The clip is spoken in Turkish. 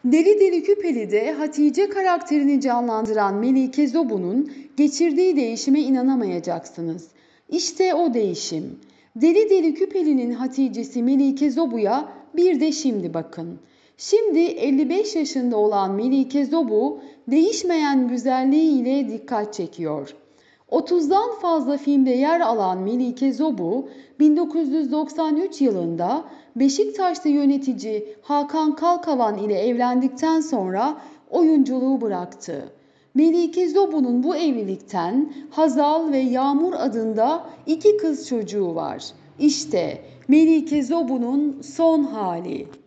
Deli Deli Küpeli'de Hatice karakterini canlandıran Melike Zobu'nun geçirdiği değişime inanamayacaksınız. İşte o değişim. Deli Deli Küpeli'nin Hatice'si Melike Zobu'ya bir de şimdi bakın. Şimdi 55 yaşında olan Melike Zobu değişmeyen güzelliğiyle dikkat çekiyor. 30'dan fazla filmde yer alan Melike Zobu, 1993 yılında Beşiktaş'ta yönetici Hakan Kalkavan ile evlendikten sonra oyunculuğu bıraktı. Melike Zobu'nun bu evlilikten Hazal ve Yağmur adında 2 kız çocuğu var. İşte Melike Zobu'nun son hali.